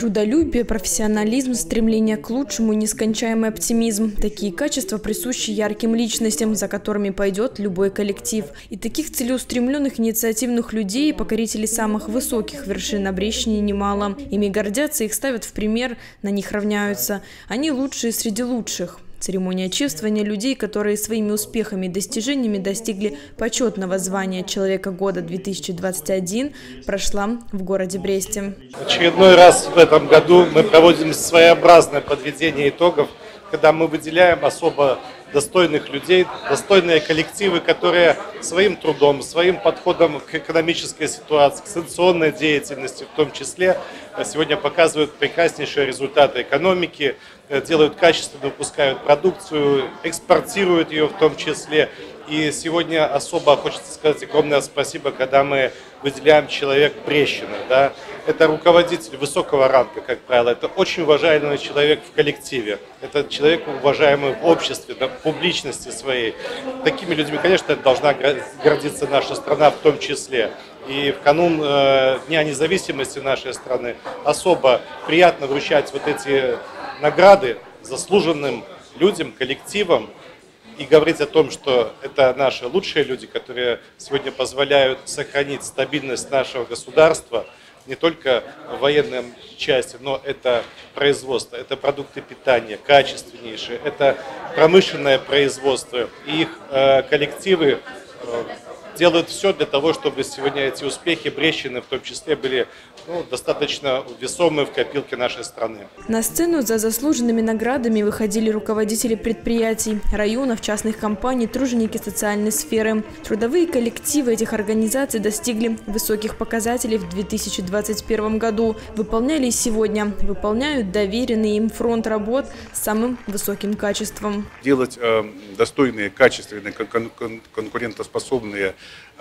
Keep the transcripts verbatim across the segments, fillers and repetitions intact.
Трудолюбие, профессионализм, стремление к лучшему, нескончаемый оптимизм. Такие качества присущи ярким личностям, за которыми пойдет любой коллектив. И таких целеустремленных, инициативных людей, покорителей самых высоких вершин обречений немало. Ими гордятся, их ставят в пример, на них равняются. Они лучшие среди лучших. Церемония чествования людей, которые своими успехами и достижениями достигли почетного звания «Человека года две тысячи двадцать один», прошла в городе Бресте. Очередной раз в этом году мы проводим своеобразное подведение итогов, когда мы выделяем особо достойных людей, достойные коллективы, которые своим трудом, своим подходом к экономической ситуации, к санкционной деятельности в том числе, сегодня показывают прекраснейшие результаты экономики, делают качественно, выпускают продукцию, экспортируют ее в том числе. И сегодня особо хочется сказать огромное спасибо, когда мы выделяем человек Брещины. Да? Это руководитель высокого ранга, как правило. Это очень уважаемый человек в коллективе. Это человек, уважаемый в обществе, да, в публичности своей. Такими людьми, конечно, должна гордиться наша страна в том числе. И в канун э, Дня независимости нашей страны особо приятно вручать вот эти награды заслуженным людям, коллективам. И говорить о том, что это наши лучшие люди, которые сегодня позволяют сохранить стабильность нашего государства, не только в военной части, но это производство, это продукты питания, качественнейшие, это промышленное производство. И их э, коллективы э, делают все для того, чтобы сегодня эти успехи Брещины в том числе были ну, достаточно весомые в копилке нашей страны. На сцену за заслуженными наградами выходили руководители предприятий, районов, частных компаний, труженики социальной сферы. Трудовые коллективы этих организаций достигли высоких показателей в две тысячи двадцать первом году. Выполняли и сегодня, выполняют доверенный им фронт работ с самым высоким качеством. Делать э, достойные, качественные, кон кон конкурентоспособные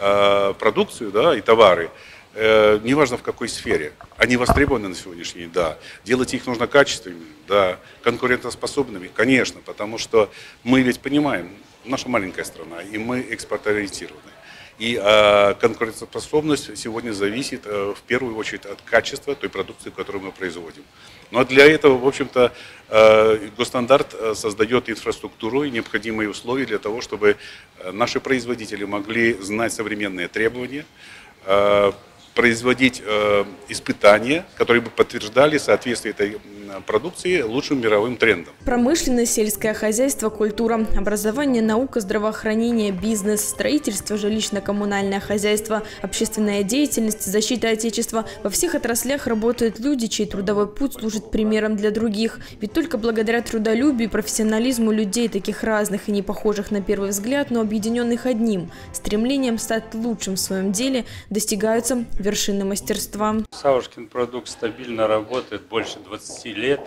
э, продукцию, да, и товары. Неважно в какой сфере, они востребованы на сегодняшний день, да. Делать их нужно качественными, да, конкурентоспособными, конечно, потому что мы ведь понимаем, наша маленькая страна, и мы экспортоориентированы. И э, конкурентоспособность сегодня зависит э, в первую очередь от качества той продукции, которую мы производим. Но для этого, в общем-то, э, госстандарт создает инфраструктуру и необходимые условия для того, чтобы наши производители могли знать современные требования, э, производить э, испытания, которые бы подтверждали соответствие этой продукции лучшим мировым трендам. Промышленность, сельское хозяйство, культура, образование, наука, здравоохранение, бизнес, строительство, жилищно-коммунальное хозяйство, общественная деятельность, защита Отечества. Во всех отраслях работают люди, чей трудовой путь служит примером для других. Ведь только благодаря трудолюбию и профессионализму людей, таких разных и не похожих на первый взгляд, но объединенных одним стремлением стать лучшим в своем деле, достигаются вершины мастерства. Савушкин продукт стабильно работает больше двадцати лет.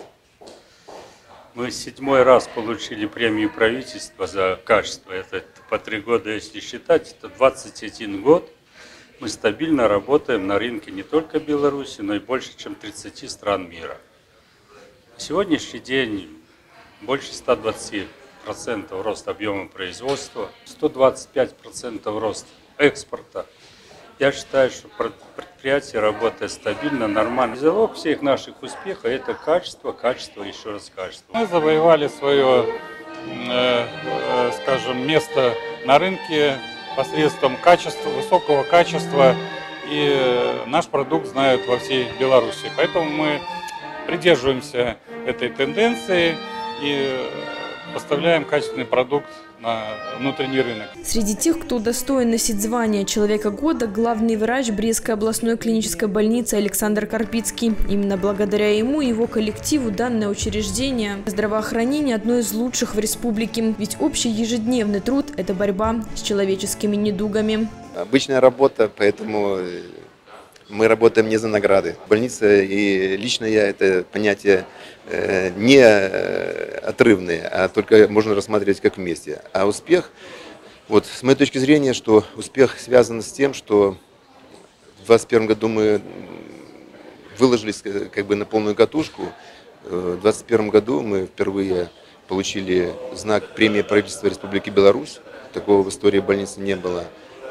Мы седьмой раз получили премию правительства за качество. Это по три года, если считать, это двадцать один год. Мы стабильно работаем на рынке не только Беларуси, но и больше, чем тридцати стран мира. На сегодняшний день больше ста двадцати процентов рост объема производства, сто двадцать пять процентов рост экспорта. Я считаю, что предприятие работает стабильно, нормально. Залог всех наших успехов – это качество, качество, еще раз качество. Мы завоевали свое, э, э, скажем, место на рынке посредством качества, высокого качества, и наш продукт знают во всей Беларуси. Поэтому мы придерживаемся этой тенденции и поставляем качественный продукт на внутренний рынок. Среди тех, кто достоин носить звание «Человека года», главный врач Брестской областной клинической больницы Александр Карпицкий. Именно благодаря ему и его коллективу данное учреждение здравоохранения одно из лучших в республике. Ведь общий ежедневный труд – это борьба с человеческими недугами. Обычная работа, поэтому мы работаем не за награды. Больница и лично я – это понятие не отрывные, а только можно рассматривать как вместе. А успех, вот с моей точки зрения, что успех связан с тем, что в двадцать первом году мы выложились как бы на полную катушку. В двадцать первом году мы впервые получили знак премии правительства Республики Беларусь. Такого в истории больницы не было.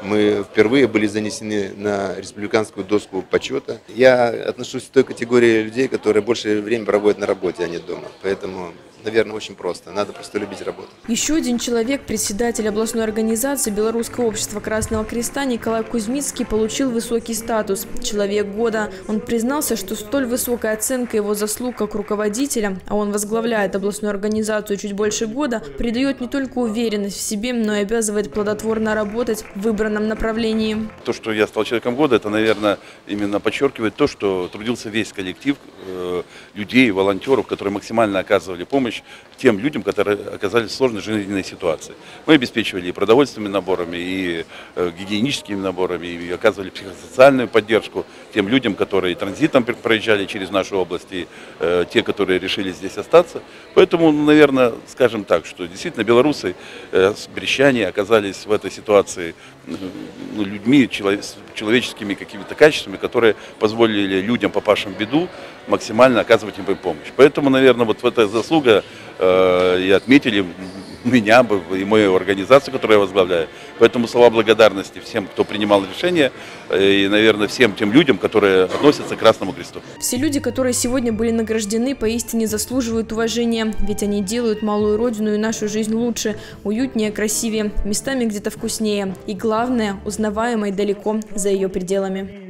Мы впервые были занесены на республиканскую доску почета. Я отношусь к той категории людей, которые больше времени проводят на работе, а не дома. Поэтому, наверное, очень просто. Надо просто любить работу. Еще один человек, председатель областной организации Белорусского общества Красного Креста Николай Кузьмицкий, получил высокий статус – «Человек года». Он признался, что столь высокая оценка его заслуг как руководителя, а он возглавляет областную организацию чуть больше года, придает не только уверенность в себе, но и обязывает плодотворно работать в выбранном направлении. То, что я стал человеком года, это, наверное, именно подчеркивает то, что трудился весь коллектив э, людей, волонтеров, которые максимально оказывали помощь тем людям, которые оказались в сложной жизненной ситуации. Мы обеспечивали и продовольственными наборами, и э, гигиеническими наборами, и оказывали психосоциальную поддержку тем людям, которые транзитом проезжали через нашу область, и э, те, которые решили здесь остаться. Поэтому, наверное, скажем так, что действительно белорусы, э, брестчане оказались в этой ситуации ну, людьми, человеческими какими-то качествами, которые позволили людям, попавшим в беду, максимально оказывать им помощь. Поэтому, наверное, вот в эта заслуга э, и отметили меня бы и мою организацию, которую я возглавляю. Поэтому слова благодарности всем, кто принимал решения, и, наверное, всем тем людям, которые относятся к Красному Кресту. Все люди, которые сегодня были награждены, поистине заслуживают уважения, ведь они делают малую родину и нашу жизнь лучше, уютнее, красивее, местами где-то вкуснее и, главное, узнаваемой далеко за ее пределами.